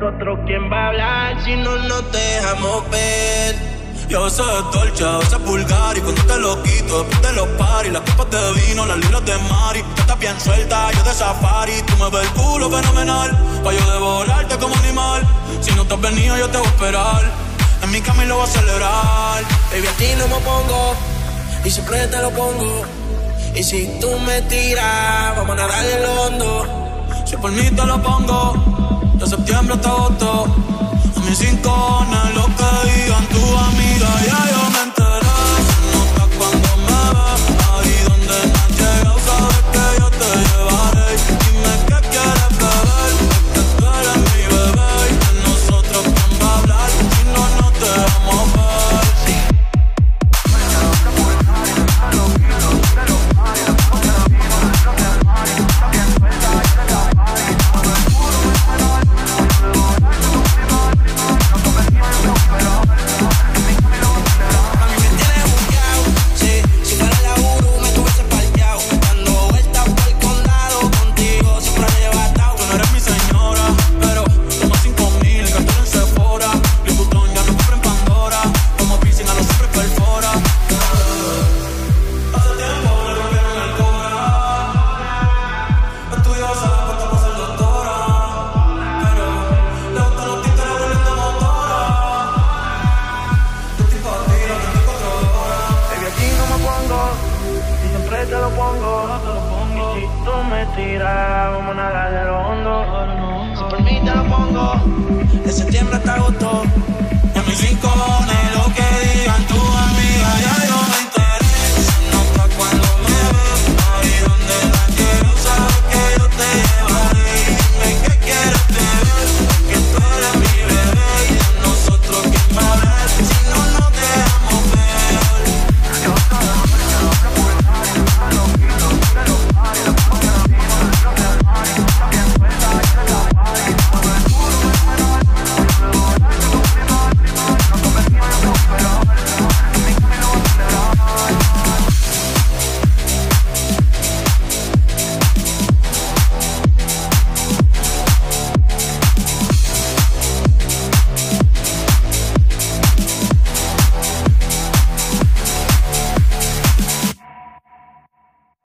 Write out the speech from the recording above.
nosotros quién va a hablar si no nos dejamos ver. Y a veces es dolce, a veces es vulgar. Y cuando te lo quito, después de los paris, las copas de vino, las libras de Mari. Tú estás bien suelta, yo de safari. Tú me ves el culo fenomenal, pa' yo devorarte como animal. Si no te has venido, yo te voy a esperar. En mi cama y lo voy a celebrar. Baby, a ti no me pongo, y siempre te lo pongo. Y si tú me tiras, vamos a nadar en lo hondo. Si por mí te lo pongo, de septiembre hasta agosto. A mis rincones, lo que digan tu amiga, ya yo me enteré. Se nota cuando me ves, ahí donde no has llegado, sabes que yo te llevaré. Dime qué quieres beber, es que tú eres mi bebé. Y de nosotros quién va a hablar, si no nos dejamos ver. Vamos a nadar de lo hondo. Si por mí te lo pongo, de septiembre hasta agosto. En mis rincones.